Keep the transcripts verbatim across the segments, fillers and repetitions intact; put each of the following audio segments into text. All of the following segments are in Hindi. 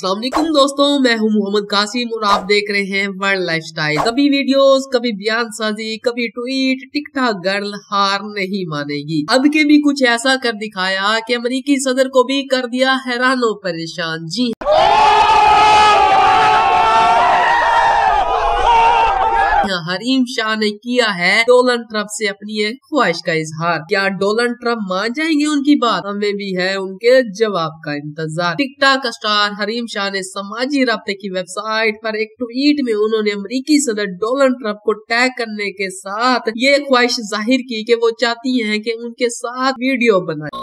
अस्सलाम वालेकुम दोस्तों, मैं हूं मोहम्मद कासिम और आप देख रहे हैं वर्ल्ड लाइफस्टाइल। कभी वीडियोस, कभी बयान साजी, कभी ट्वीट, टिकटॉक गर्ल हार नहीं मानेगी। अब के भी कुछ ऐसा कर दिखाया कि अमेरिकी सदर को भी कर दिया हैरान और परेशान। जी हरीम शाह ने किया है डोनाल्ड ट्रंप से अपनी एक ख्वाहिश का इजहार। क्या डोनाल्ड ट्रंप मान जाएंगे उनकी बात? हमें भी है उनके जवाब का इंतजार। टिकटॉक स्टार हरीम शाह ने समाजी राब्ते की वेबसाइट पर एक ट्वीट में उन्होंने अमेरिकी सदर डोनाल्ड ट्रंप को टैग करने के साथ ये ख्वाहिश जाहिर की कि वो चाहती हैं कि उनके साथ वीडियो बनाए।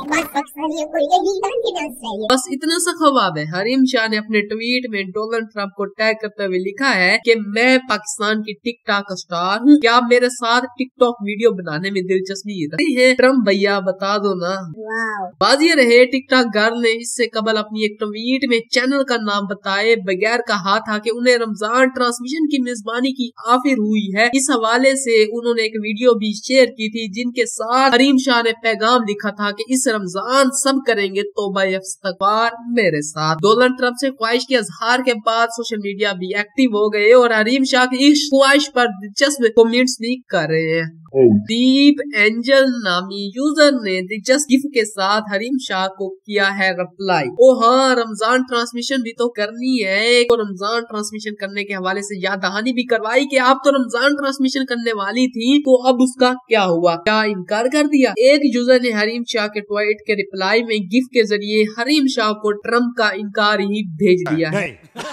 बस इतना सा ख्वाब है। हरीम शाह ने अपने ट्वीट में डोनाल्ड ट्रंप को टैग करते हुए लिखा है कि मैं पाकिस्तान की टिकटॉक स्टार हूँ, क्या आप मेरे साथ टिकटॉक वीडियो बनाने में दिलचस्पी रखते हैं? ट्रंप भैया बता दो ना। बात ये रहे, टिकटॉक गर्ल ने इससे कबल अपनी एक ट्वीट में चैनल का नाम बताए बगैर कहा था कि उन्हें रमजान ट्रांसमिशन की मेजबानी की ऑफर हुई है। इस हवाले से उन्होंने एक वीडियो भी शेयर की थी जिनके साथ हरीम शाह ने पैगाम लिखा था कि इस रमजान सब करेंगे तौबा इस्तगफार मेरे साथ। डोनाल्ड ट्रंप से ख्वाहिश के इजहार के बाद सोशल मीडिया भी एक्टिव हो गए और हरीम शाह की इस ख्वाहिश पर दिलचस्प कमेंट्स भी कर रहे हैं। दीप एंजल नामी यूजर ने दिलचस्प गिफ्ट के साथ हरीम शाह को किया है रिप्लाई। ओ हाँ, रमजान ट्रांसमिशन भी तो करनी है। और रमजान ट्रांसमिशन करने के हवाले से याद दहानी भी करवाई कि आप तो रमजान ट्रांसमिशन करने वाली थी, तो अब उसका क्या हुआ? क्या इनकार कर दिया? एक यूजर ने हरीम शाह के ट्वीट के रिप्लाई में गिफ्ट के जरिए हरीम शाह को ट्रंप का इनकार ही भेज दिया है।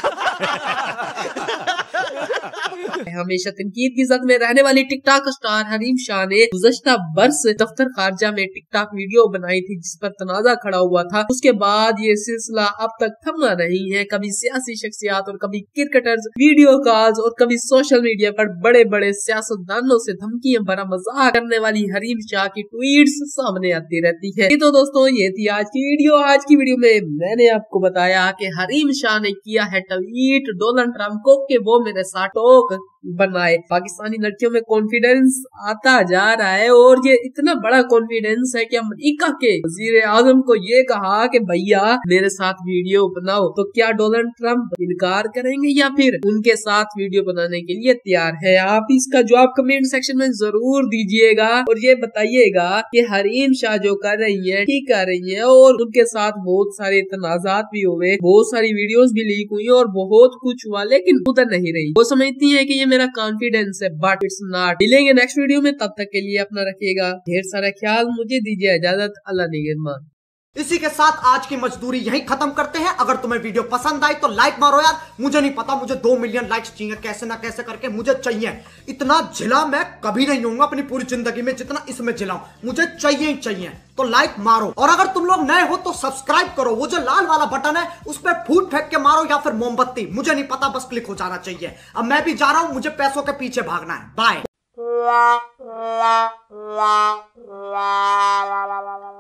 हमेशा तनकीद की जद में रहने वाली टिकटॉक स्टार हरीम शाह ने गुज़श्ता बरस दफ्तर खारजा में टिकटॉक वीडियो बनाई थी जिस पर तनाजा खड़ा हुआ था। उसके बाद ये सिलसिला अब तक थमा नहीं है। कभी सियासी शख्सियात और कभी क्रिकेटर्स वीडियो कॉल्स और कभी सोशल मीडिया पर बड़े बड़े सियासतदानों से धमकियां भरा मजाक करने वाली हरीम शाह की ट्वीट्स सामने आती रहती है। तो दोस्तों, ये थी आज की वीडियो। आज की वीडियो में मैंने आपको बताया कि हरीम शाह ने किया है ट्वीट डोनाल्ड ट्रंप को कि वो मेरे साथ टॉक बनाए। पाकिस्तानी लड़कियों में कॉन्फिडेंस आता जा रहा है और ये इतना बड़ा कॉन्फिडेंस है कि अमेरिका के वजीर आजम को ये कहा कि भैया मेरे साथ वीडियो बनाओ। तो क्या डोनाल्ड ट्रंप इनकार करेंगे या फिर उनके साथ वीडियो बनाने के लिए तैयार है? आप इसका जवाब कमेंट सेक्शन में जरूर दीजिएगा और ये बताइएगा कि हरीम शाह जो कर रही है ठीक कर रही है और उनके साथ बहुत सारे तनाजात भी हुए, बहुत सारी वीडियोस भी लीक हुई और बहुत कुछ हुआ, लेकिन उधर नहीं रही। वो समझती है कि ये मेरा कॉन्फिडेंस है, बट इट्स नॉट। मिलेंगे नेक्स्ट वीडियो में, तब तक के लिए अपना रखिएगा ढेर सारा ख्याल। मुझे दीजिए इजाजत। अल्लाह निगहबान। इसी के साथ आज की मजदूरी यहीं खत्म करते हैं। अगर तुम्हें वीडियो पसंद आई तो लाइक मारो यार। मुझे नहीं पता, मुझे दो मिलियन लाइक्स चाहिए, कैसे ना कैसे करके मुझे चाहिए। इतना झिला मैं कभी नहीं होऊंगा अपनी पूरी जिंदगी में जितना इसमें झिलाऊं। मुझे चाहिए ही चाहिए, तो लाइक मारो। और अगर तुम लोग नए हो तो सब्सक्राइब करो। वो जो लाल वाला बटन है उस पर फूट फेंक के मारो या फिर मोमबत्ती, मुझे नहीं पता, बस क्लिक हो जाना चाहिए। अब मैं भी जा रहा हूं, मुझे पैसों के पीछे भागना है। बाय।